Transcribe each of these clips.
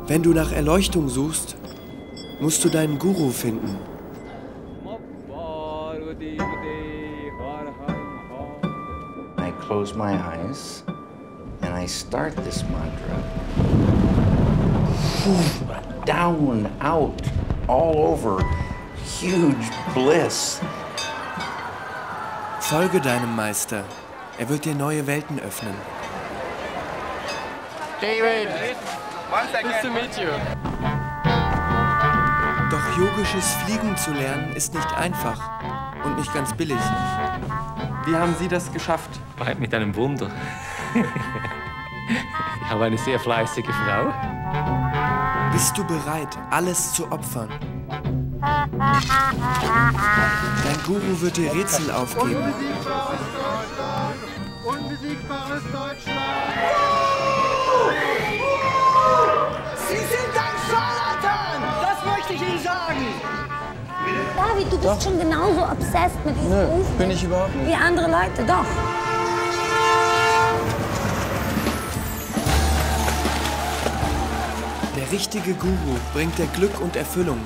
Wenn du nach Erleuchtung suchst, musst du deinen Guru finden. I close my eyes and I start this mantra. Down, out, all over, huge bliss. Folge deinem Meister. Er wird dir neue Welten öffnen. David, nice to meet you. Doch yogisches Fliegen zu lernen ist nicht einfach und nicht ganz billig. Wie haben Sie das geschafft? Mit einem Wunder. Ich habe eine sehr fleißige Frau. Bist du bereit, alles zu opfern? Dein Guru wird dir Rätsel aufgeben. Unbesiegbares Deutschland! Sie sind ein Scharlatan! Das möchte ich Ihnen sagen! David, du bist schon genauso obsessed mit diesem Buch. Bin ich überhaupt nicht. Wie andere Leute, doch. Der richtige Guru bringt dir Glück und Erfüllung.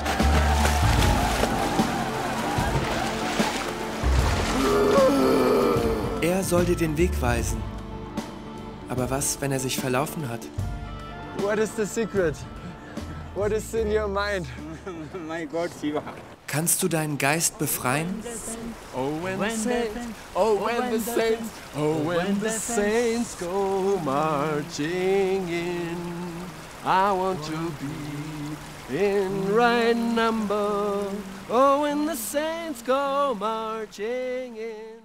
Er soll dir den Weg weisen. Aber was, wenn er sich verlaufen hat? What is the secret? What is in your mind? Mein Gott, Shiva. Kannst du deinen Geist befreien? Oh, when the saints, oh, when the saints, oh, when the saints go marching in, I want to be in right number. Oh, when the saints go marching in.